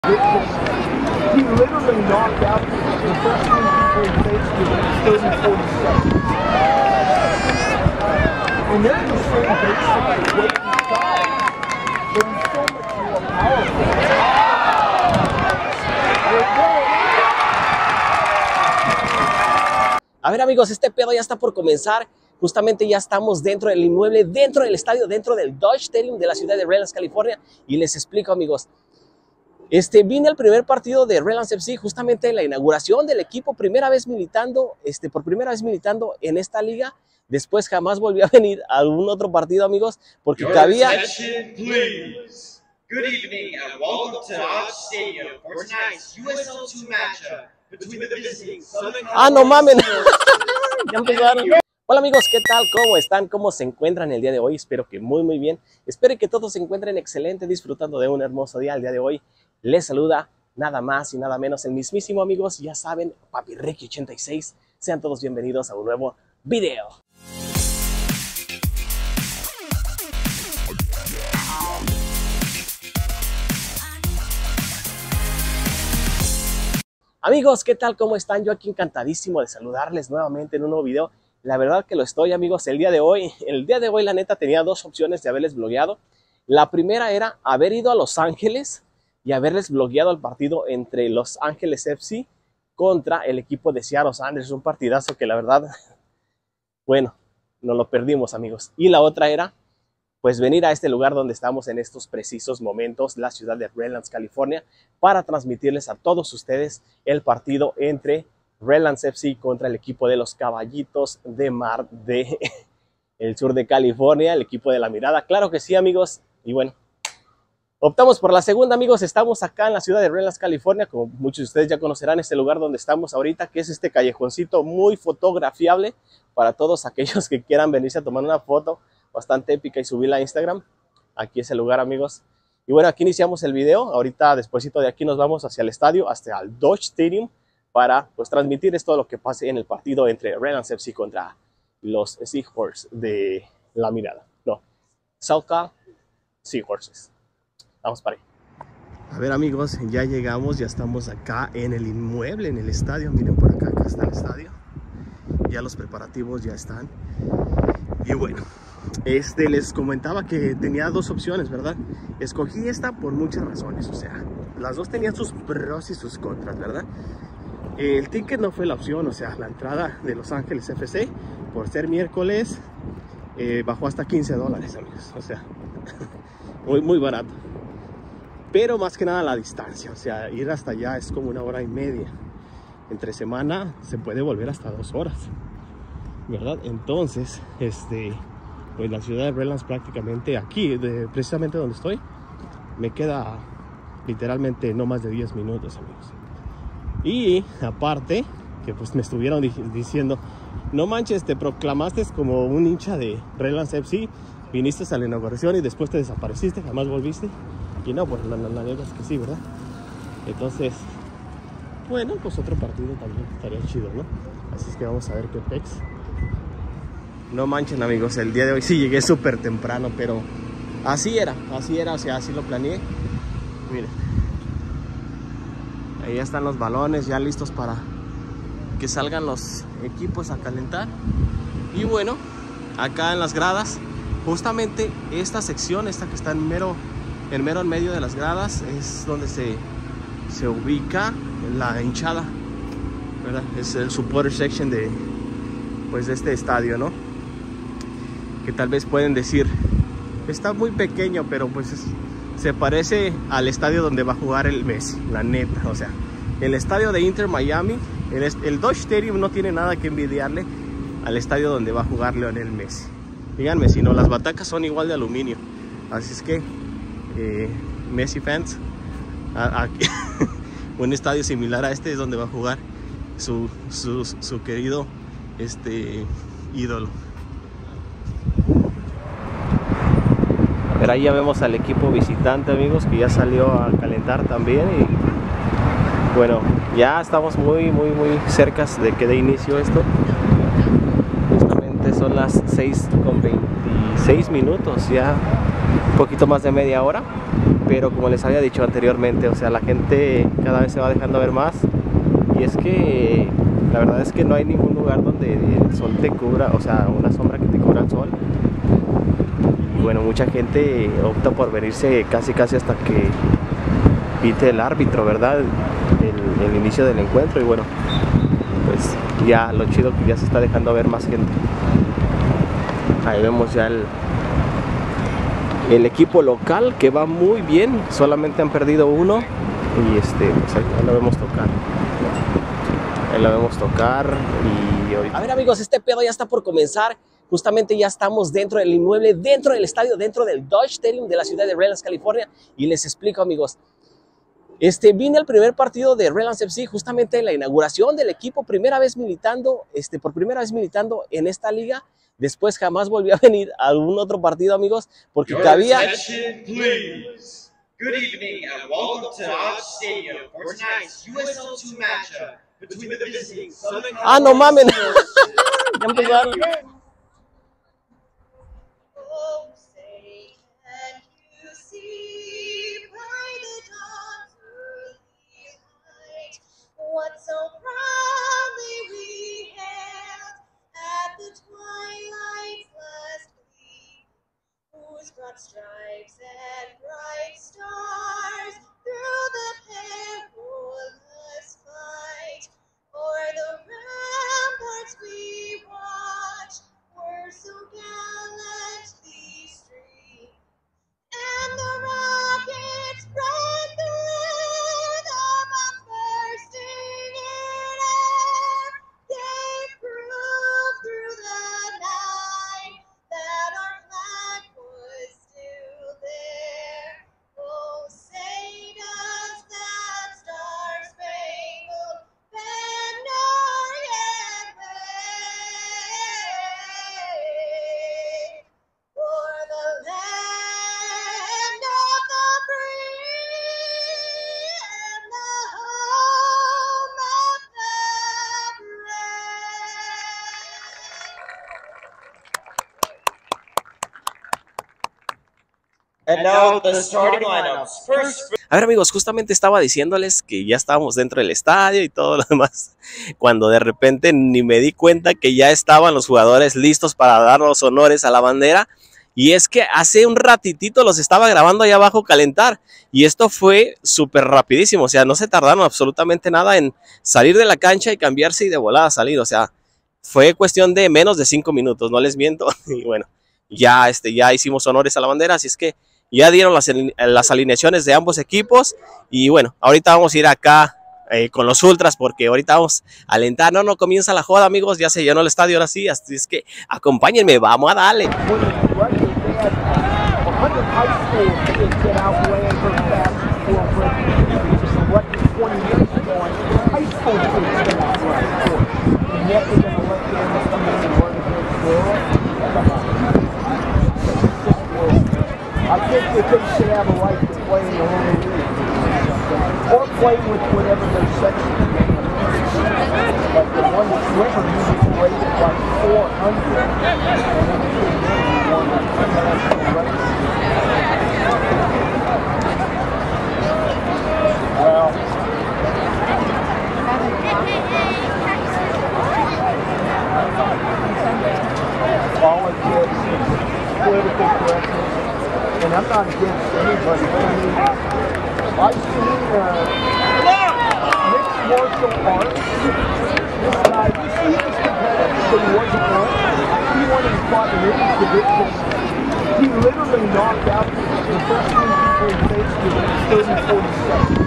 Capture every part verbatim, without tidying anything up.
He literally knocked out the first three people he faced with thirty forty-seven. And they're the same basic weight and size, but he's so much more powerful. A ver, amigos, este pedo ya está por comenzar. Justamente ya estamos dentro del inmueble, dentro del estadio, dentro del Dodge Stadium de la ciudad de Redlands, California. Y les explico, amigos. Este, vine al primer partido de Redlands F C, justamente en la inauguración del equipo, primera vez militando, este, por primera vez militando en esta liga. Después jamás volví a venir a algún otro partido, amigos, porque Your cabía... attention, please. Good evening and welcome to Dodge Stadium for tonight's U S L two matchup between the visiting Southern ¡Ah, no mamen! California. Ya empezaron. Hola amigos, ¿qué tal? ¿Cómo están? ¿Cómo se encuentran el día de hoy? Espero que muy muy bien. Espero que todos se encuentren excelente, disfrutando de un hermoso día el día de hoy. Les saluda nada más y nada menos el mismísimo, amigos, ya saben, Papi Ricky ochenta y seis. Sean todos bienvenidos a un nuevo video. Amigos, ¿qué tal? ¿Cómo están? Yo aquí encantadísimo de saludarles nuevamente en un nuevo video. La verdad que lo estoy, amigos, el día de hoy. El día de hoy, la neta, tenía dos opciones de haberles blogueado. La primera era haber ido a Los Ángeles y haberles blogueado el partido entre Los Ángeles F C contra el equipo de Seattle Sounders. Un partidazo que la verdad, bueno, nos lo perdimos, amigos. Y la otra era, pues, venir a este lugar donde estamos en estos precisos momentos, la ciudad de Redlands, California, para transmitirles a todos ustedes el partido entre Redlands F C contra el equipo de los Caballitos de Mar de el sur de California, el equipo de la mirada. Claro que sí, amigos. Y bueno, optamos por la segunda, amigos. Estamos acá en la ciudad de Redlands, California. Como muchos de ustedes ya conocerán, este lugar donde estamos ahorita, que es este callejoncito muy fotografiable para todos aquellos que quieran venirse a tomar una foto bastante épica y subirla a Instagram. Aquí es el lugar, amigos. Y bueno, aquí iniciamos el video. Ahorita, despuesito de aquí, nos vamos hacia el estadio, hasta el Dodge Stadium, para pues transmitirles todo lo que pase en el partido entre Redlands F C contra los Seahorses de la mirada. No, Salca Seahorses. Vamos para ahí. A ver, amigos, ya llegamos, ya estamos acá en el inmueble, en el estadio. Miren por acá, acá está el estadio. Ya los preparativos ya están. Y bueno, este, les comentaba que tenía dos opciones, ¿verdad? Escogí esta por muchas razones, o sea, las dos tenían sus pros y sus contras, ¿verdad? El ticket no fue la opción, o sea, la entrada de Los Ángeles F C, por ser miércoles, eh, bajó hasta quince dólares, amigos, o sea, muy, muy barato. Pero más que nada la distancia, o sea, ir hasta allá es como una hora y media. Entre semana se puede volver hasta dos horas, ¿verdad? Entonces, este, pues la ciudad de Redlands prácticamente aquí, de, precisamente donde estoy, me queda literalmente no más de diez minutos, amigos. Y aparte, que pues me estuvieron diciendo, no manches, te proclamaste como un hincha de Redlands F C, viniste a la inauguración y después te desapareciste, jamás volviste. Y no, pues la, la, la neta es que sí, ¿verdad? Entonces, bueno, pues otro partido también estaría chido, ¿no? Así es que vamos a ver qué pex. No manchen, amigos, el día de hoy sí llegué súper temprano, pero así era, así era, o sea, así lo planeé. Miren, ahí ya están los balones ya listos para que salgan los equipos a calentar. Y bueno, acá en las gradas, justamente esta sección, esta que está en mero en mero en medio de las gradas, es donde se, se ubica la hinchada, ¿verdad? Es el supporter section de, pues, de este estadio, ¿no? Que tal vez pueden decir, está muy pequeño, pero pues es, se parece al estadio donde va a jugar el Messi, la neta. O sea, el estadio de Inter Miami, el, el Dodge Stadium no tiene nada que envidiarle al estadio donde va a jugar Lionel Messi. Díganme si no, las batacas son igual de aluminio. Así es que, eh, Messi fans, a, a, un estadio similar a este es donde va a jugar su, su, su querido este, ídolo. Pero ahí ya vemos al equipo visitante, amigos, que ya salió a calentar también. Y bueno, ya estamos muy, muy, muy cerca de que dé inicio esto. Justamente son las seis con veintiséis minutos, ya poquito más de media hora, pero como les había dicho anteriormente, o sea, la gente cada vez se va dejando ver más, y es que la verdad es que no hay ningún lugar donde el sol te cubra, o sea, una sombra que te cubra el sol. Y bueno, mucha gente opta por venirse casi casi hasta que pite el árbitro, ¿verdad? El, el inicio del encuentro. Y bueno, pues ya lo chido que ya se está dejando ver más gente. Ahí vemos ya el, el equipo local, que va muy bien, solamente han perdido uno. Y este, pues ahí, ahí lo vemos tocar. Ahí lo vemos tocar y ahorita... A ver, amigos, este pedo ya está por comenzar. Justamente ya estamos dentro del inmueble, dentro del estadio, dentro del Dodge Stadium de la ciudad de Redlands, California. Y les explico, amigos. Este, vine al primer partido de Redlands F C, justamente en la inauguración del equipo, primera vez militando, este, por primera vez militando en esta liga. Después jamás volví a venir a algún otro partido, amigos, porque Your cabía... attention, please. Good evening and welcome to Dodge Stadium for tonight's U S L two matchup between the visiting Southern Ah, no mames. California Ya empezaron. Oh, say, can you see by the dawn's early light what so proudly we hailed at the twilight's last gleam, whose broad stripes and bright stars through the perilous fight o'er the ramparts we watch were so gallantly streamed, and the rockets spread the rhythm of bursting in air, gave proof through the night that our flag was still there. Oh, say does that star-spangled banner yet wave for the land of the free and the home of the brave. And now the starting lineups. First, A ver, amigos, justamente estaba diciéndoles que ya estábamos dentro del estadio y todo lo demás, cuando de repente ni me di cuenta que ya estaban los jugadores listos para dar los honores a la bandera. Y es que hace un ratitito los estaba grabando allá abajo calentar, y esto fue súper rapidísimo, o sea, no se tardaron absolutamente nada en salir de la cancha y cambiarse y de volada salir, o sea, fue cuestión de menos de cinco minutos, no les miento. Y bueno, ya, este, ya hicimos honores a la bandera, así es que ya dieron las, las alineaciones de ambos equipos. Y bueno, ahorita vamos a ir acá eh, con los ultras, porque ahorita vamos a alentar. No, no comienza la joda, amigos, ya se llenó el estadio ahora sí, así es que acompáñenme, vamos a darle. I think that they should have a right to play in the whole league, or play with whatever their section is. But the one swimmer usually rated like four hundred, and it's one international record. Well, politics, political correctness. And I'm not against anybody. I mean, I've seen uh, mixed martial arts. This guy, you see this competitive, but he wasn't one. He won and fought in his division. He literally knocked out the first three people he faced within thirty, forty seconds.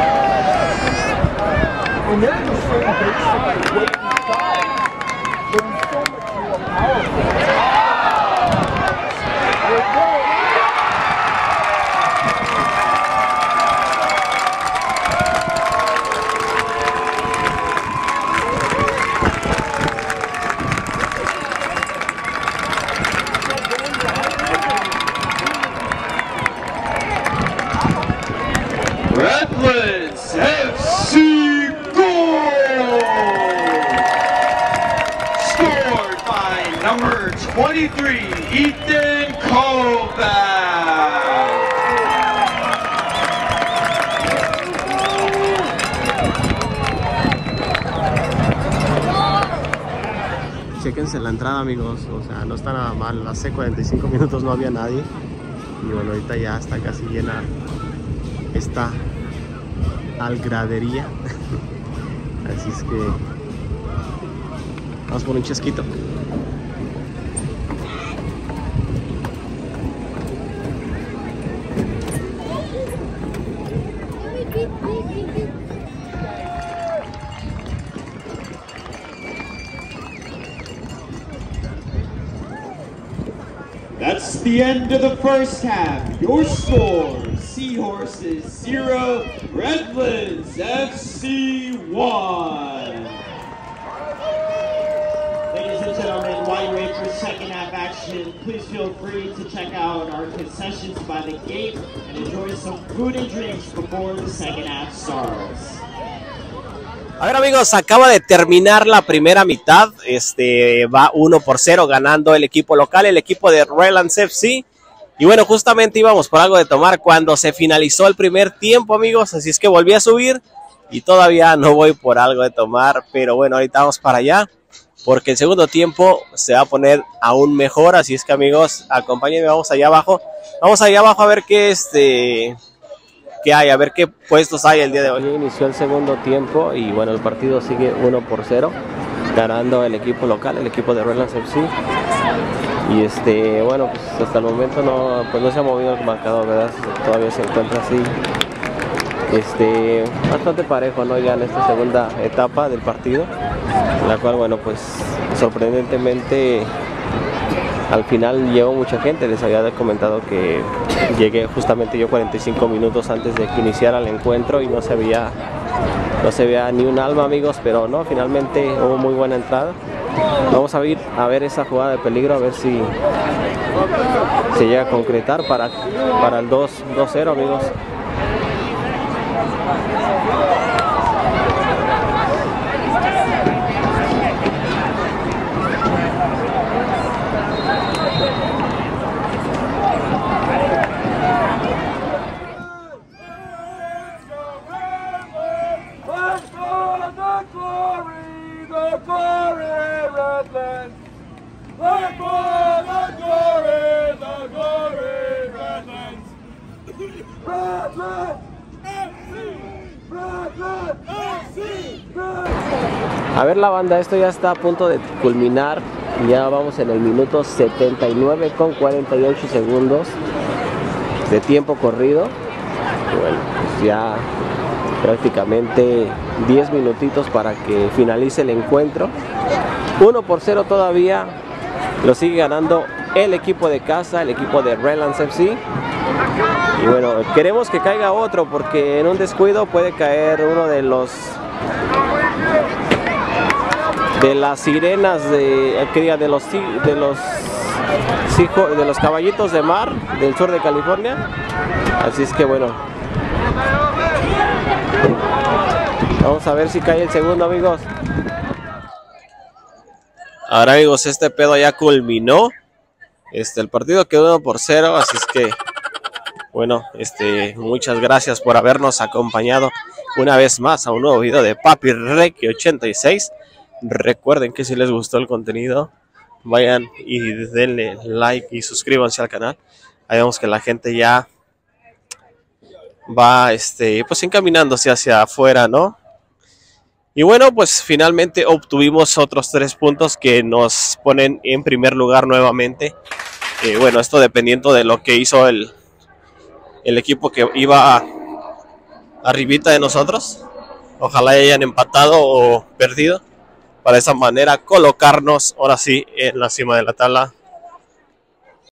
And they're just saying basically weight and size, but he's so much more powerful. Redlands F C goal! Scored by number twenty-three, Ethan Kovac. imagínense la entrada, amigos, o sea, no está nada mal. Hace cuarenta y cinco minutos no había nadie. Y bueno, ahorita ya está casi llena esta algradería. Así es que vamos por un chasquito. That's the end of the first half. Your score, Seahorses zero, Redlands F C one. Ladies and gentlemen, while you wait for second half action, please feel free to check out our concessions by the gate and enjoy some food and drinks before the second half starts. A ver, amigos, acaba de terminar la primera mitad. Este va uno por cero ganando el equipo local, el equipo de Redlands F C. Y bueno, justamente íbamos por algo de tomar cuando se finalizó el primer tiempo, amigos. Así es que volví a subir y todavía no voy por algo de tomar. Pero bueno, ahorita vamos para allá porque el segundo tiempo se va a poner aún mejor. Así es que, amigos, acompáñenme, vamos allá abajo. Vamos allá abajo a ver qué este... que hay, a ver qué puestos hay el día de hoy. Inició el segundo tiempo y bueno, el partido sigue uno por cero, ganando el equipo local, el equipo de Redlands F C. Y este, bueno, pues hasta el momento no, pues no se ha movido el marcador, ¿verdad? Todavía se encuentra así, este, bastante parejo, ¿no? Ya en esta segunda etapa del partido, la cual, bueno, pues sorprendentemente al final llegó mucha gente. Les había comentado que llegué justamente yo cuarenta y cinco minutos antes de que iniciara el encuentro y no se veía, no se veía ni un alma, amigos, pero no, finalmente hubo muy buena entrada. Vamos a ir a ver esa jugada de peligro, a ver si se llega a concretar para, para el dos cero, amigos. A ver, la banda, esto ya está a punto de culminar. Ya vamos en el minuto setenta y nueve con cuarenta y ocho segundos de tiempo corrido. Y bueno, pues ya prácticamente diez minutitos para que finalice el encuentro. uno por cero todavía. Lo sigue ganando el equipo de casa, el equipo de Redlands F C. Y bueno, queremos que caiga otro porque en un descuido puede caer uno de los de las sirenas de que diga de los de los de los caballitos de mar del sur de California. Así es que bueno, vamos a ver si cae el segundo, amigos. Ahora, amigos, este pedo ya culminó. Este, el partido quedó uno por cero, así es que bueno, este, muchas gracias por habernos acompañado una vez más a un nuevo video de Papi Requi ochenta y seis. Recuerden que si les gustó el contenido, vayan y denle like y suscríbanse al canal. Ahí vemos que la gente ya va este, pues encaminándose hacia afuera, ¿no? Y bueno, pues finalmente obtuvimos otros tres puntos que nos ponen en primer lugar nuevamente. Eh, bueno, esto dependiendo de lo que hizo el, el equipo que iba a, arribita de nosotros. Ojalá hayan empatado o perdido, para de esa manera colocarnos ahora sí en la cima de la tabla